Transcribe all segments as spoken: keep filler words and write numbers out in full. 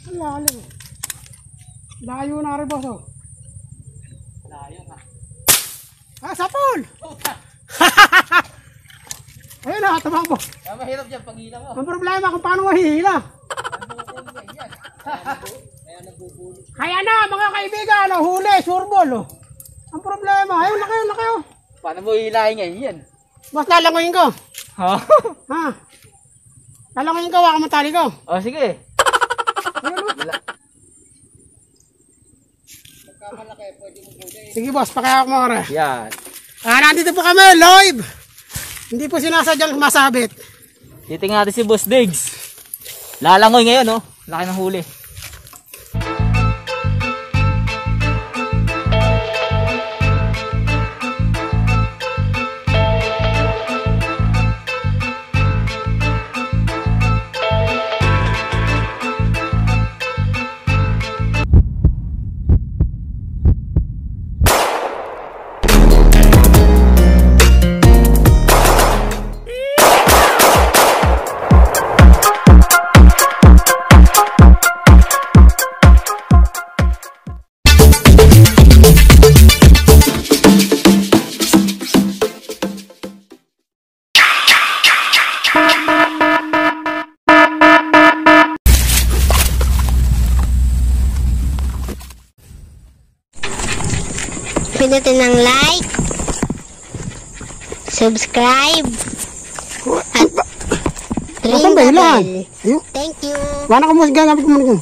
Ang lalim. Layo na rin, boss, oh. Layo nga. Ah, sapol! Ayun na, tumakbo. Ah, mahirap dyan pag hila mo. Ang problema kung paano mahihila. Kaya na, mga kaibigan, oh, huli, sureball, oh. Ang problema, ayun na kayo, na kayo. Paano mo hilahin ngayon yan? Boss, lalangoyin ko. Ha? Ha? Lalangoyin ko, waka matali ko. Oh, sige. Ayun, oh. Wala. Sige, boss, pakaya ako mga kare. Yan. Ah, nandito po kami, live. Hindi po sinasadyang masabit. Titingnan natin si Boss Diggs. Lalangoy ngayon, oh. Laki ng huli. Pindutin ng like, subscribe, at ring Nasaan ba the ilan? bell. Ayun. Thank you. Wala ka mo, gagamit ko muna dyan.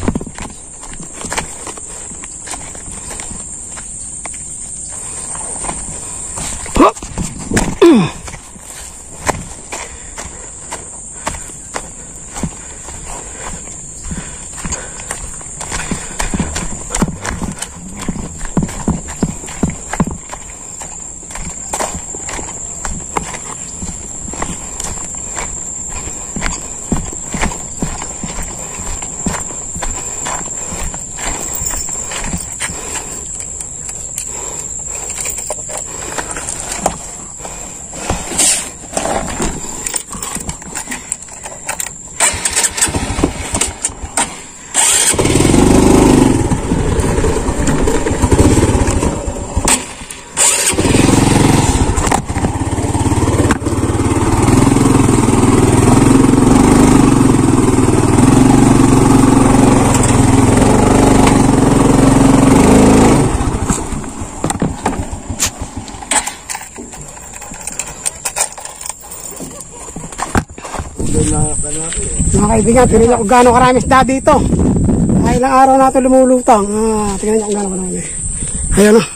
Mga kaibigan, tingnan niyo kung gaano karami isda dito. Ay, ilang araw na ito lumulutang. Ah, tingnan niyo kung gaano karami. Ayan o.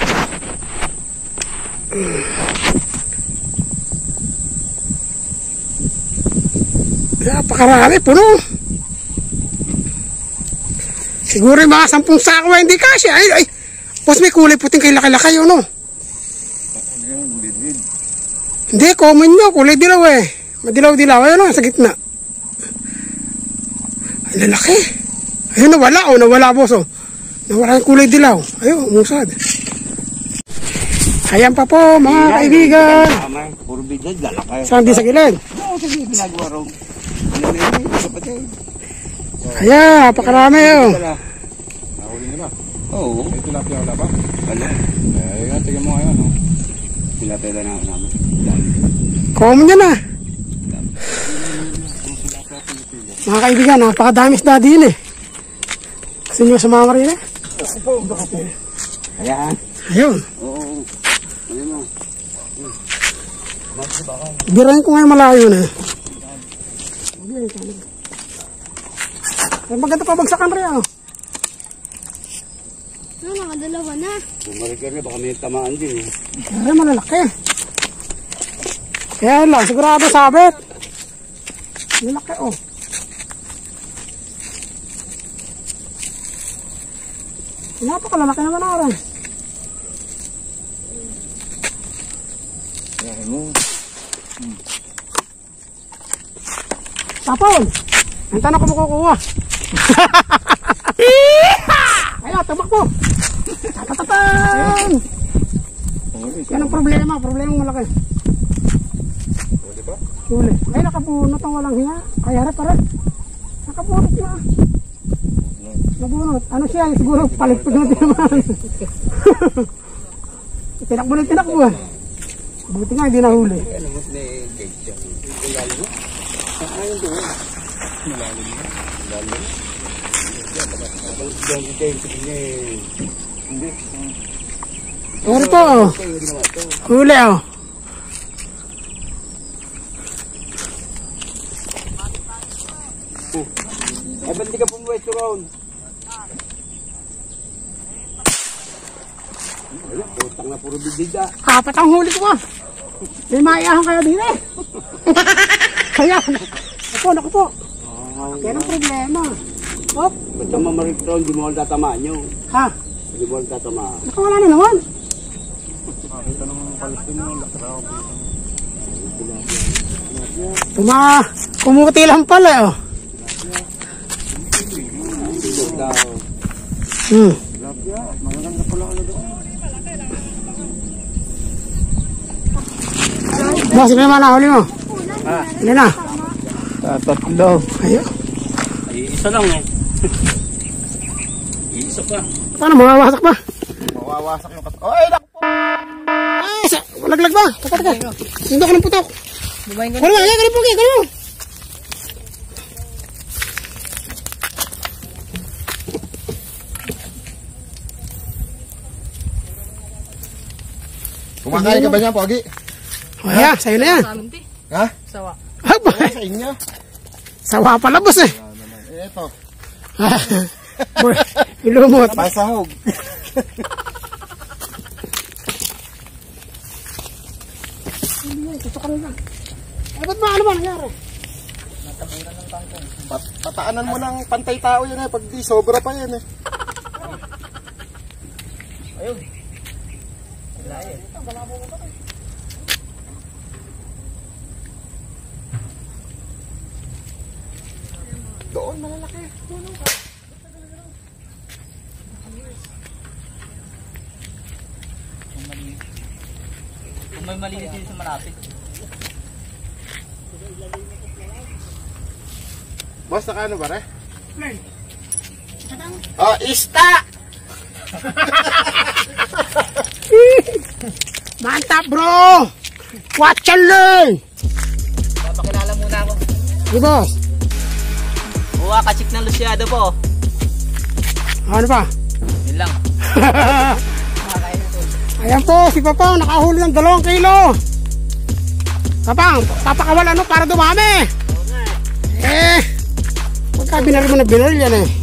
Napakarami, puno. Siguro yung mga sampung sako ay hindi kasi. Ay, ay. Boss, may kulay puting kay laki-laki yun, no? Hindi, common nyo. Kulay dilaw eh. Madilaw-dilaw. Ayun o, sa gitna. Ay, lalaki. Ayun, nawala o. Nawala, boss o. Nawala yung kulay dilaw. Ayun, umusad. Ayan pa po, mga kaibigan. Puro bigyan, lalaki. Saan di sa gilid? Oo, sa gilid ginagawa raw. Ayan, napakarami o. Nahuli nyo na? Oo. May tilapia wala ba? Wala. Eh, tingnan mo ngayon, no? Tilapia na namin. Common yan ah. Mga kaibigan, napakadami isda din eh. Gusto nyo sumama rin eh? Ayan. Ayun. Oo. Ayun mo. Birahin ko ngayon malayo na eh. Ay, maganda pa bagsakan rin ah. Ano, nakadalawa na. Bumarikir na, baka may tamaan din eh. Ay, malalaki. Kaya lang, sigurado sabit. Malaki oh. Napakalalaki naman ako rin. Ayan mo. Tapon! Ang tanong ko mo kukuha. Ayan, tabak mo. Tatatatan! Yan ang problema, problema malaki. Huli ba? Huli. Ay, nakabunot ang walang hiya. Kaya rin pa rin. Nakabunot na. Nabunot. Ano siya? Siguro paligpag na tinamaan. Tinakbo na tinakbo. Buti nga, hindi nahuli. Ano mas na guys siya. Ilalim mo? Ayun doon. Malalim mo. Malalim mo. Diyan kayo sa kanya eh. Hindi. Ito po. Huli oh. Eh, ba't di ka pumuwesto roon? Ayun, putang na puro bibig ah. Apat ang huli ko ba? May maiahang kayo din eh. Kaya, ako, naku po. Yan ang problema. Hop. Ba't ang mamarik roon, di mo ako tatamaan nyo. Ha? Di mo ako tatamaan. Nakawala na naman. Makita ng palistin mo, lakraw. Tuma, kumuti lang pala oh. Hmm. Magaganda pala ano doon. Boss, ito naman nahuli mo. Ah, Hindi na. tatlo. Ayun. Ay, isa lang eh. Isa pa. Paano, mawawasak ba? Mawawasak yung kat... Oh, ay, naku po! Ay, sa, laglag ba? Taka, taka. Sindok ko ng putok. Kano ba? Ay, kano po, kano mo? Kumakain ka ba niya, Pogi? Ayan, sa'yo na yan. Ha? Sawa. Aba, Sa inyo? sawa pala, boss eh. Ito. Boy, ilumot. Pasahog. Eh, ba't ba? Ano ba nangyari? Pat pataanan mo ng pantay tao yan eh. Pag di, sobra pa yan eh. Ayun. Doon, malalaki. Kung may malinis din sa malapit. Boss, naka ano ba re? Oh, ista! Mantap, bro! Watch and learn! Papakilala muna ako. Hey, boss. Uwa, kachik ng Luciado po. Ano pa? Yun lang. Ayan po, si Papang nakahuli ng dalawang kilo. Papang, papakawal ano para dumami. Eh, pagka binari mo na binari yan eh.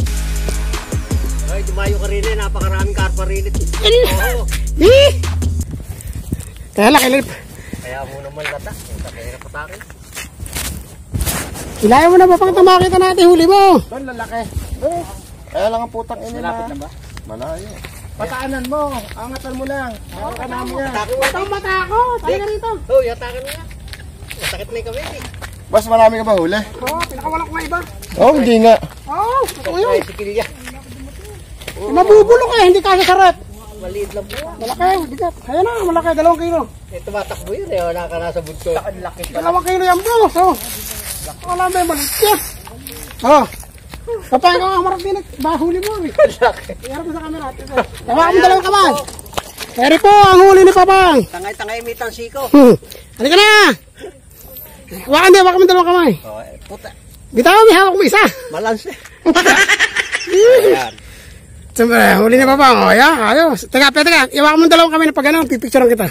Ay, dumayo ka rin eh. Napakaraming karpa rin eh. Oo. Eh! Kaya lang, kilip. Kaya mo naman lata. Kaya na patakin. Ilayan mo na Papang ito makita natin huli mo. Doon, lalaki. Eh, kaya lang ang putang ina na. Malapit lang ba? Malayo. Pataanan mo. Angatan mo lang. Angatan ka namin yan. Patang mata ako. Tayo ka rito. Oh, yatakan mo yan. Masakit na yung kamay eh. Boss, marami ka ba huli? Oo, oh, pinakawalan ko nga iba. Oh, hindi nga. Oo, oh, totoo yun. Sikilya. Eh, mabubulok eh, hindi kasi sarap. Maliit lang po. Malaki, bigat. Ayan na, malaki, dalawang kilo. Eh, tumatakbo yun eh. Wala ka nasa bunso. Laki. Dalawang kilo yan, boss. Oh. Wala ba yung maliit yan? Oh. Kapag ka nga maratinig, bahuli mo eh. Laki. Iharap mo sa camera. Tawa mo dalawang kamay. Pwede po, ang huli ni Papang. Tangay-tangay mitang siko. Hmm. Halika na. Hawakan din, hawakan mo dalawang kamay. Oh, eh, puta. Bitaw, may hawak mo isa. Malans eh. Ayan. Siyempre, huli ni Papang. O, yan, ayos. Teka, pwede ka. Iwakan mo dalawang kamay na pag gano'n, pipicturean kita.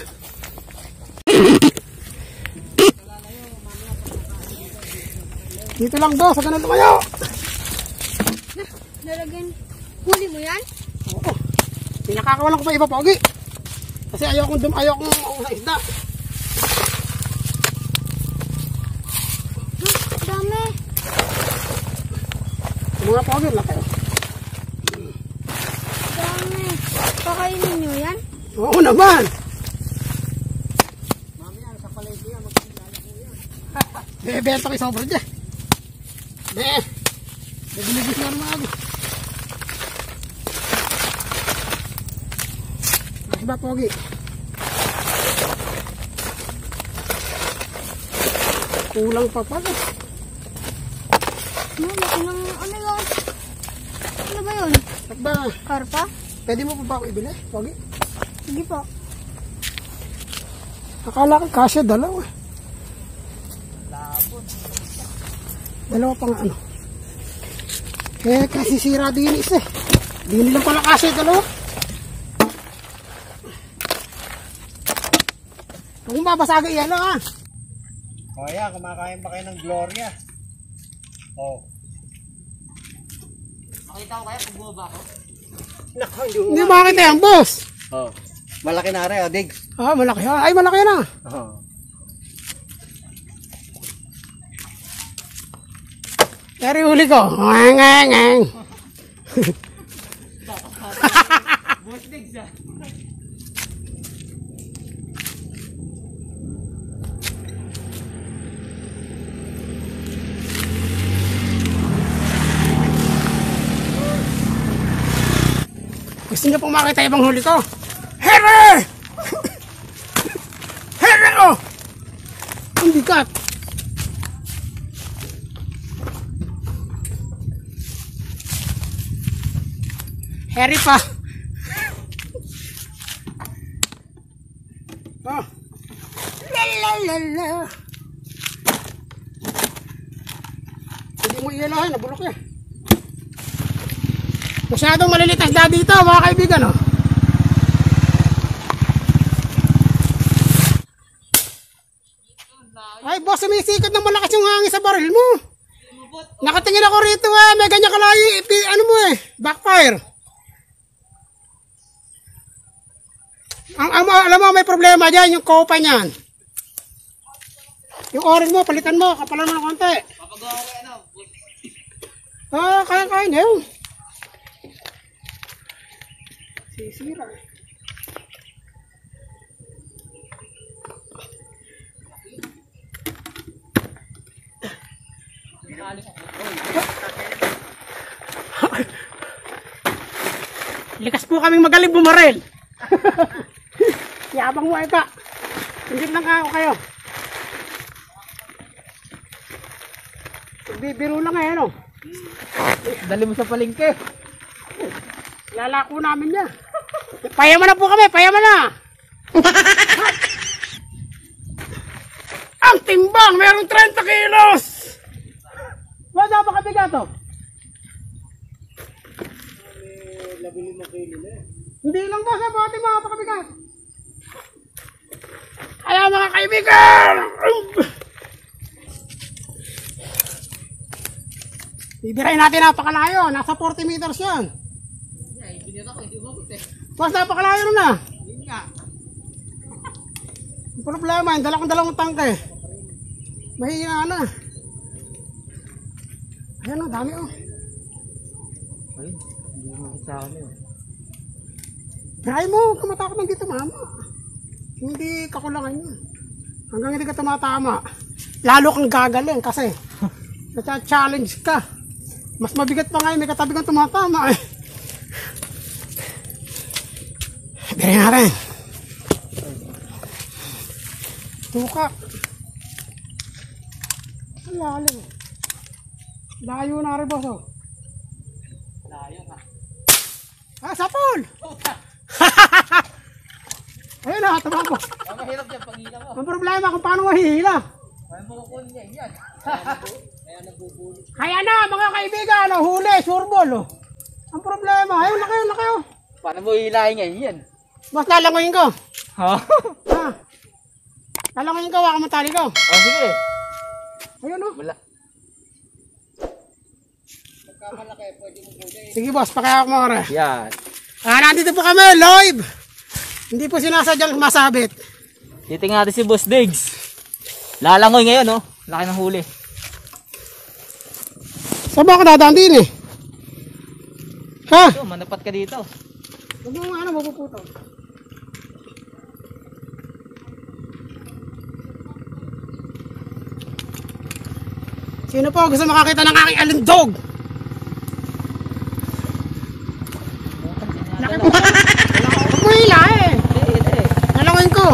Dito lang daw, sa ganun tumayo. Lalagyan. Huli mo yan? Oo. Pinakakawalan ko pa iba, Pogi. Kasi ayaw kong dum, ayaw kong sa isda. Huh, dami. Mga Pogi, laki. Dami. Pakainin nyo yan? Oo naman. Bebenta ko isang bro dyan. Be. Nagilibis na naman ako. Mas ba, Pogi? Kulang pa pala. No, laki ng ano yun? Ano ba yun? At ba, Karpa? pwede mo pa ba ako ibili? Pogi? Sige po. Akala ko kasya dalawa. Dalawa pang ano. Eh, kasi sira din isa eh. Di nilang pala kasya dalawa. Kung mabasagay yan lang ah. O yan, kumakain pa kayo ng Gloria. O. Makita ko kaya pag bumaba ako? Naku, hindi Hindi makakita yan, boss. O. Malaki na rin, o, Diggs. Ah, malaki. Ay, malaki na. O. Dari huli ko. Ang, ang, ang. Boss Diggs ah. Gusto niyo pong makita ibang huli ko? Here! Here! Oh! Ang bigat. Harry pa. Oh. La la la la. Hindi mo ialahin, nabulok yan. Masyadong malilitas na dito mga kaibigan oh. Ay boss, sumisikot ng malakas yung hangin sa baril mo. Nakatingin ako rito eh, may ganyan kalayo, ano mo eh, backfire. Ang, ang alam mo may problema dyan, yung kopa niyan. Yung orange mo, palitan mo, kapalan mo ng konti. Papagawa ko ano? Ah, kaya-kaya niya yun. Sisira. Likas po kaming magaling bumaril. Yabang mo eka. Hindi lang ako kayo. Bibiro lang ngayon oh. Dali mo sa palengke. Lalako namin niya. Payaman na po kami, payaman na. Ang timbang, merong thirty kilos. Wala pa kabigat to? Hindi lang ba sa bote mga pakabigat? Kaya mga kaibigan, bibirahin natin napakalayo, nasa forty meters yan. Mas napakalayo na. Ang problema, yung dalawang dalawang tangke. Mahina na. Ayan o, dami o. Ay, hindi mo sa akin yun. Try mo, huwag ka matakot ng dito mama. Hindi kakulangan yun. Hanggang hindi ka tumatama. Lalo kang gagaling kasi nasa-challenge ka. Mas mabigat pa ngayon, may katabi kang tumatama eh. Birin natin. Tuka. Ang lalim. Layo na rin boss oh. Layo nga. Ah, sapol! Ayun na, tumabo. Ang mahirap dyan pag hila mo. Ang problema kung paano mahihila. May bukol niya yan. Kaya nabubulot. Kaya na mga kaibigan, oh, huli, sureball oh. Ang problema, ayun na kayo, na kayo. Paano mo hilahin yan? Yan. Mas lalangoyin ko. Ha? Ha? Lalangoyin ko, waka matali ko. Oh, sige. Ayun oh. Wala. Sige boss, pakaya ako mga re. Yan. Ah, nandito po kami, live. Hindi po sinasadyang masabit. Titingnan natin si Boss Diggs. Lalangoy ngayon, oh. Laki ng huli. Saan ba ako dadaan din eh? Ha? So, manapat ka dito. Huwag mo ano, mapuputol. Sino po gusto makakita ng aking alindog? Laki po. Huwag mo hila eh. Hindi, hindi. Nalawin ko.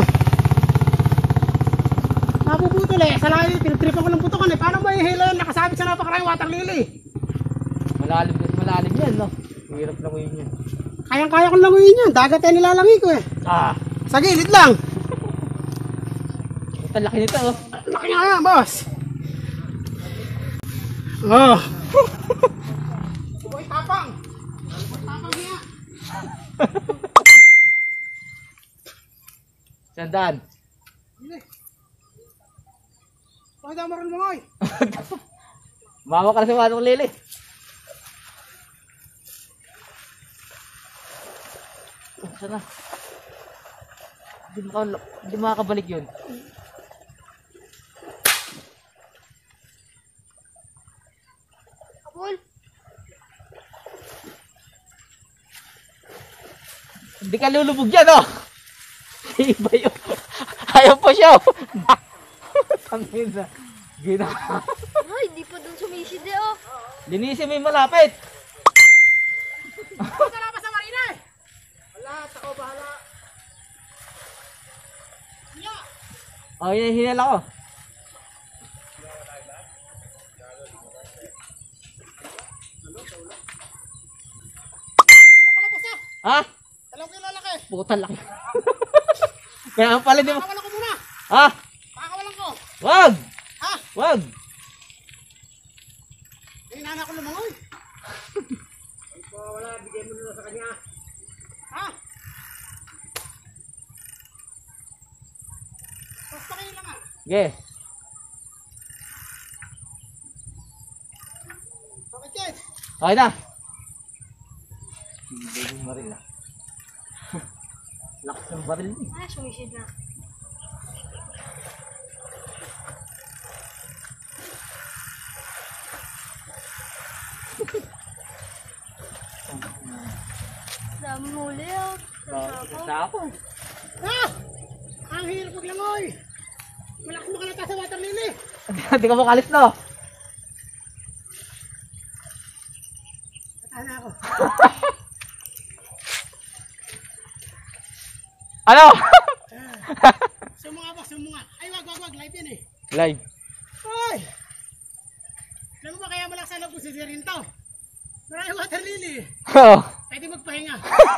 Napuputol eh. Sa layo, pinagtripan ko ng putukan eh. Paano mo ihila yun? Nakasabit sa napakaraming watang lili. Malalim, malalim yan, no? Hirap langoyin yun. Kayang-kaya kong langoyin yan. Dagat ay nilalangi ko eh. Ah, Sa gilid lang. ang laki nito oh. Laki nga yan, boss. Oh. Boy, tapang. Boy, tapang niya. Sandaan. Hindi. Bakit daw maroon mo, oy? Mawa ka na sa manong lili. Oh, sana. Hindi maka, hindi makakabalik yun. Kapul. Hindi ka lulubog yan oh. Iba yun. Ayaw pa siya oh. Tangin na. Gina. Ay, di pa dun sumisid eh, oh. Linisin mo yung malapit. Punta na pa sa marina eh. Wala, ako bahala. Yeah. Oh, yun yung hinala ko. Kilo pala po sa. Ha? Dalawang kilo laki. Puta laki. Kaya pala di mo. Pakawalan ko muna. Ha? Pakawalan ko. Wag! Ha? Wag! Hinana ko lumangoy. Ay po, wala. Bigyan mo nila sa kanya. Ha? Basta kayo lang ah. Sige. Bakit yan? Okay na. Hindi mo maril na. Lakas ng baril niya. Ay, sumisid na. Dami huli, oh. Sasapo. Sapo. Ah! Ang hirap maglangoy. Malakas mo ka na sa water lily. Hindi ka makalis no. Katahan na ako. Ano? Sumunga po, sumunga. Ay, wag, wag, wag. Live yan eh. Live. Ay! Alam mo ba kaya malakas sa loob ko si Zerinto? Maraming water lily. Oh. Pwede magpahinga.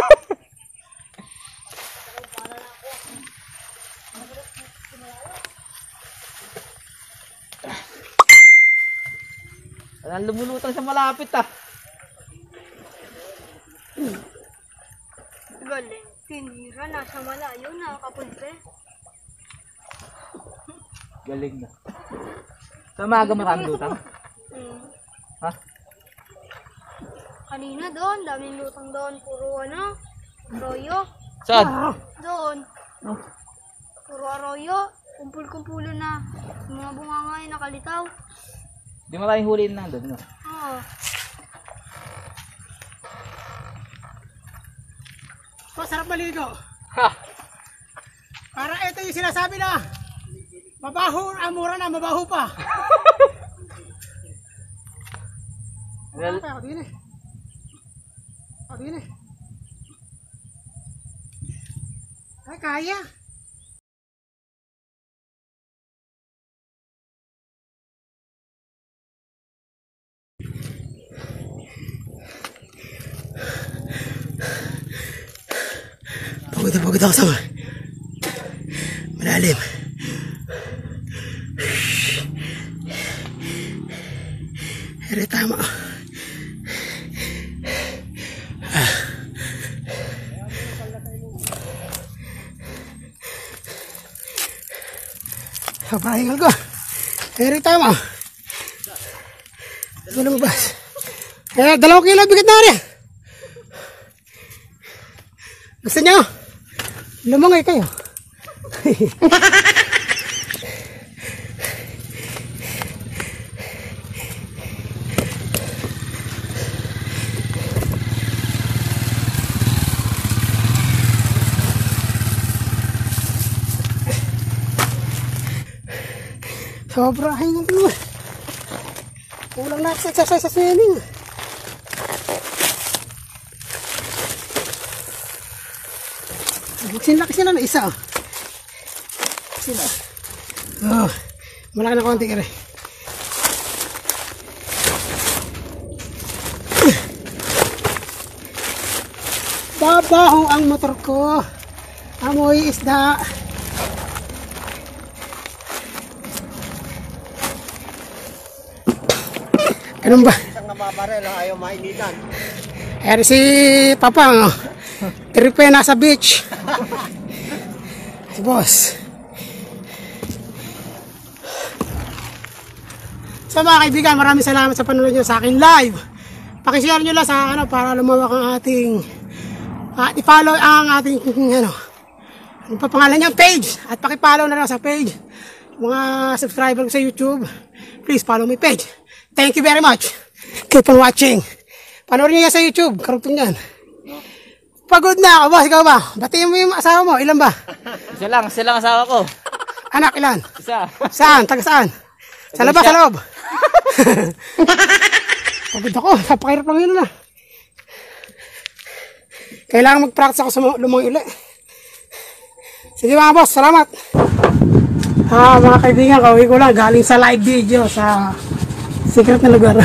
Walang lumulutang sa malapit ah. Galing. Tinira, nasa malayo na, kapunte. Galing na. Sa umaga maraming lutang. Hmm. Ha? Kanina doon, daming lutang doon. Puro ano, arroyo. Saan? Doon. Oh. Puro arroyo. Kumpul-kumpulo na. Yung mga bunganga yung nakalitaw. Di maraming huli na doon. No? Oo. Masarap maligo. Ha! Para ito yung sinasabi na mabaho, ah, mura na, mabaho pa. Well, Ako din eh. Ako din eh. Ay, kaya. Pagod na pagod ako sa malalim. Ere tama. Ah. Kapahingal ko. Ere tama. Ito lumabas. Eh, dalawang kilo bigat na rin. Gusto nyo? Lumangay kayo. Sobra hingal ko naman. Kulang na sa exercise sa swimming. Sinlaki sila na isa. Sila. Oh, malaki na konti ka rin. Nagbabaho ang motor ko. Amoy isda. Ganun ba? Isang nababarel, ayaw mainitan. Ayan si Papa. Tripe nasa beach. Si boss. So mga kaibigan, maraming salamat sa panonood nyo sa akin live. Pakishare nyo lang sa ano para lumawak ang ating uh, i-follow ang ating ano ano pa pangalan niya page at paki-follow na lang sa page. Mga subscriber ko sa YouTube, please follow my page. Thank you very much. Keep on watching. Panoorin niyo yan sa YouTube, karugtong yan. Pagod na ako, boss. Ikaw ba? Batiin mo yung asawa mo. Ilan ba? Isa lang, isa lang asawa ko. Anak, ilan? Isa. Saan? Taga saan? Sa labas, sa loob. Pagod ako. Napakahirap lang yun na. Kailangan mag-practice ako sa lumang uli. Sige mga boss, salamat. Ah, mga kaibigan, kauwi ko lang. Galing sa live video sa secret na lugar.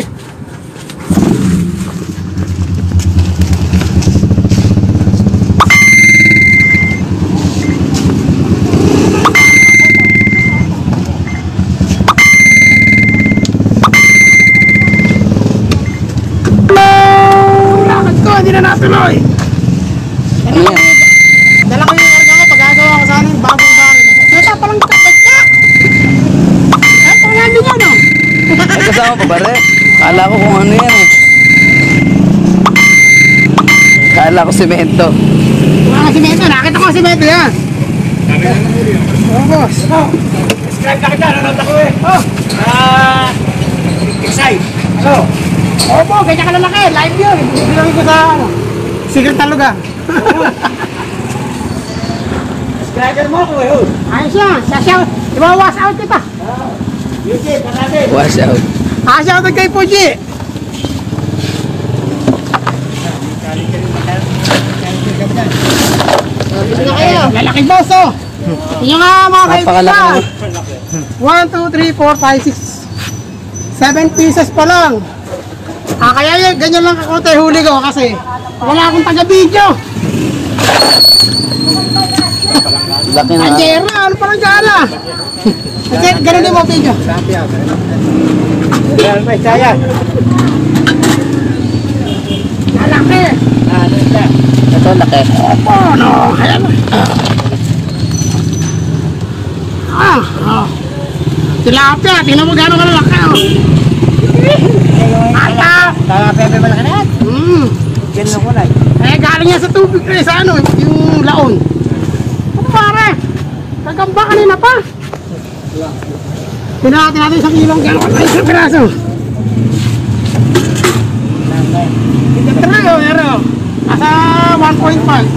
Hindi na natuloy. Ano yan? Dala ko yung erga ko pag gagawa ko sana yung bagong baril. Nata palang kapatya. Ay, pangalan niya no? Ay, kasama pa ba rin? Kala ko kung ano yan eh. Kala ko semento. Mga simento, nakita ko simento yan. Oh, boss. Subscribe na kita, nanonood ako eh. Oh! Ah! Excited. Ano? Opo, ganyan ka lalaki. Live yun. Bilangin ko sa ano, secret na lugar. Subscriber mo ako eh. Ayos yan. Sasyaw. Iwawas out kita. YouTube, panatin. Wash out. Ah, shout out kay Puji. na kayo. Lalaki boss oh. Yung nga mga Napakalaki kaibigan. one, two, three, four, five, six, seven pieces pa lang. Ah, kaya yun, ganyan lang kakunti huli ko kasi wala akong taga-video. Laki na. Anjera, ano pa lang dyan ah? Kasi ganun din mo video. Yan, may saya. Lalaki. Ah, ano ito? Ito laki. Opo, no. Ayan. Ah, ah. Tilapia, tingnan mo gano'n kalalaki oh. Ata. Tama, pepe malaki na yan. Hmm. Ganun ko na eh. Eh, galing yan sa tubig eh, sa ano, yung laon. Ano pare? Kagamba kanina pa. Tinatin natin isang kilong gano'n ay isang piraso. Ito tayo, pero nasa one point five.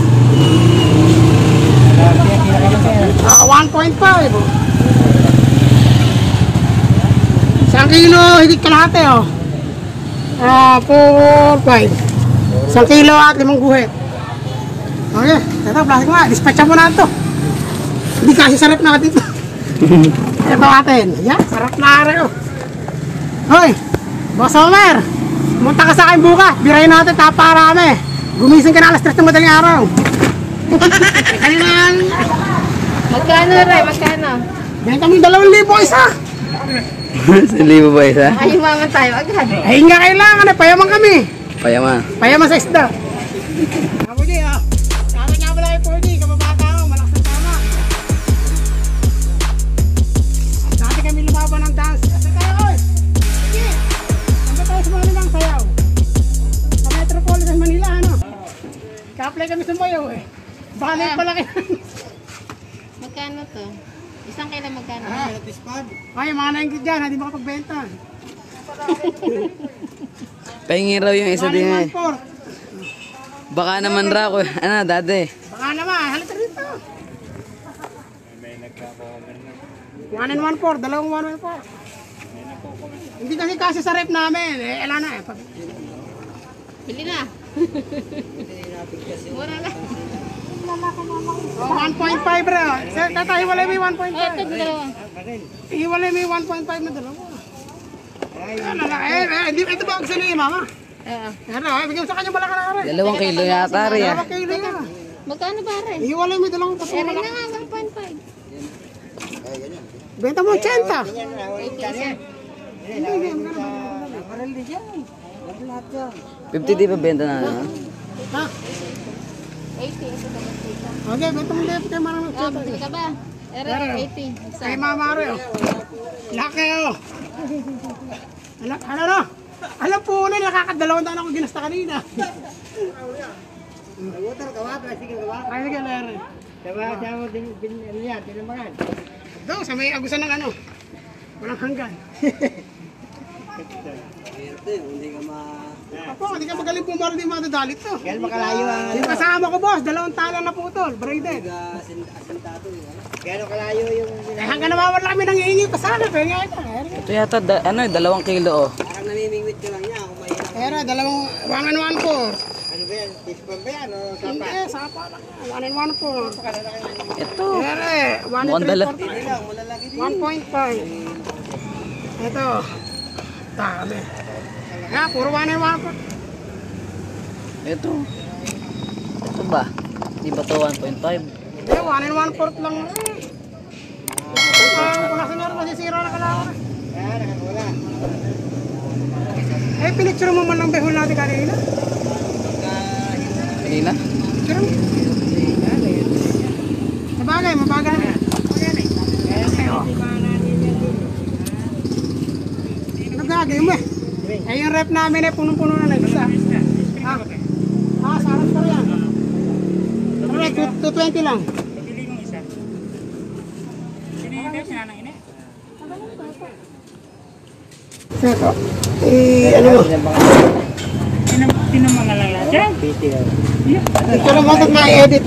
Ah, one point five. Isang kilo, higit kalahati oh. Ah, four, five. Isang kilo at limang guhit. Okay, ito, plastic nga. Dispatcha mo na ito. Hindi kasi sarap na dito. Ito atin. Yan, sarap na rin oh. Hoy, Boss Homer. Pumunta ka sa akin bukas. Birayin natin, taparami. Gumising ka na alas tres ng madaling araw. Eh, kanina yan. Magkano rin? Magkano? Benta mo yung dalawang libo isa. Libo ba isa? Ayumaman tayo agad. Ay, nga kailangan eh. Payaman kami. Payaman. Payaman sa isda. Ako di ah. Sama nga pala kay four D. Kababata ko. Malakas na tama. Dati kami lumaban ng dance. Kasi tayo oy. Sige. Saan ba tayo sumali ng sayaw? Sa Metropolitan Manila ano. Ka-apply kami sa Mayo eh. Balik pala kayo. Magkano to? Isang kilo magkano? Ay, mga nainggit dyan. Hindi makapagbenta. Pahingin raw yung isa din eh. one four. Baka naman raw ko. Ano, dati? Baka naman. Halika rito. one and one four. Dalawang one and four. Hindi kasi kasi sa rep namin. Eh, alam na eh. Pag... Bili na. Mura lang. Oh, one point five bro. Sir, tata, hiwalay mo yung one point Oh, five. ito dalawa. Hiwalay mo yung one point five na dalawa. Ano na, eh, eh, hindi, ito ba gusto niyo, mama? Ano, eh, bigyan mo sa kanya malaki na rin. Dalawang kilo yata rin ah. Dalawang kilo yan. Magkano pare? Ihiwalay mo yung dalawang paso Eh, rin malaki. na nga, one point five. Benta mo eighty. fifty di ba benta na? Ano? Ha? eighty, ito ka dito. Okay, benta mo ulit kay Marang Ah, eighty. bili ka ba? Ere, eighty. Isa. Kay Mama Rio. Laki oh. Ano, ano no? Alam po na, nakakadalawang daan ako ginasta kanina. Water ka ba? Tricycle ka ba? Ay, sige, Lere. Diba, siya mo din, din, ano yan, tinamangan. Doon, sa may agusan ng ano. Walang hanggan. Hindi ka ma... Apo, hindi ka magaling pumaro, di madadalit to. Kaya makalayo ang... Yung kasama ko, boss, dalawang tala na putol, braided. asintado eh. Kaya kalayo yung... Eh, hanggang nawawala kami nang iingi pa sana, pero nga ito. Ito yata da, ano eh, dalawang kilo oh. Parang namimingwit ka lang niya kung may... Pero, dalawang, one and one four. Ano ba yan? Tispam ba yan o sapa? Hindi, sapa lang yan. One and one four. Ito. Pero, one and Mukhang three dala- quarter. Hindi lang, malalaki din. one point five. Ito. Dami. Talaga, puro one and one four. Ito. Ito ba? Di ba to one point five? Hindi, one and one fourth lang. Eh. Kung nasa nyo rin, masisira na kalawan. Kaya nakakawala. Eh, pinicture mo man ng behol natin kanina. Kanina? Picture mo. Mabagay, mabagay na. Ano gagawin mo eh? Eh, yung rep namin eh, punong-puno na na isa. Ha? Ah, sarap ko yan. Ano, two twenty lang. Ito. Eh, ano mo? Ito lang mo na-edit.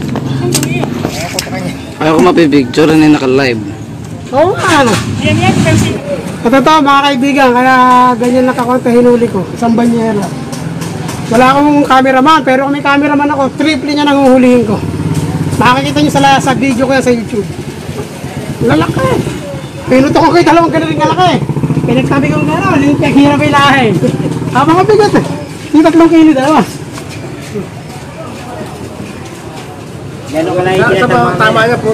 Ayaw ko mapipicture na naka-live. Oo nga, ano? Totoo mga kaibigan, kaya ganyan nakakonta hinuli ko. Isang banyera. Wala akong cameraman, pero kung may cameraman ako, triple niya nanguhulihin ko. Makikita niyo sa, sa video ko yan sa YouTube. Lalaki. Pinuto ko kayo dalawang ganun rin kalaki. Pinagsabi ko gano'n, yung paghirap ilahin. Habang mabigat eh. Yung tatlong kilo dalawa. Gano'n ka lang yung tinatama niya. Tama niya po.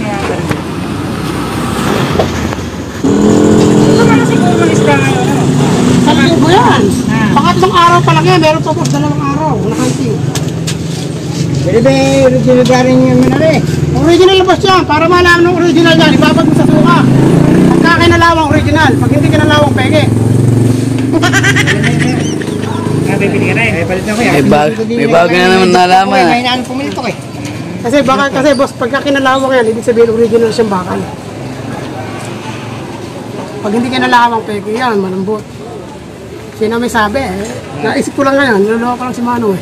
Sa libo yan. Pangatlong araw pa lang yan, meron pa po dalawang araw. Nakanting. Pwede ba yung original garing yung minari? Original na boss yan, para malaman ng original yan, ibabag mo sa suka. Pagka kinalawang original, pag hindi kinalawang peke. Nabibili ka na eh. Palit ako yan. May bag, may bag na naman nalaman ah. May naan pumili to eh. Kasi baka, kasi boss, pagka kinalawang yan, ibig sabihin original siyang bakal. Pag hindi kinalawang peke yan, malambot. Sino may sabi eh. Naisip ko lang ngayon, niloloko ko lang si Manu eh.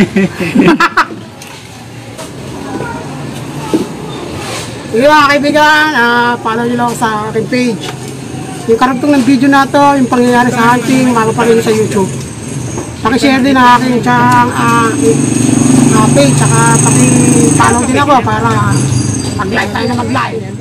Sige mga kaibigan, uh, follow nyo lang ako sa aking page. Yung karagtong ng video na to, yung pangyayari sa hunting, makapanood nyo sa YouTube. Paki-share din ang aking tiyang, uh, uh, page, saka paki-follow din ako para mag-like tayo na mag-like.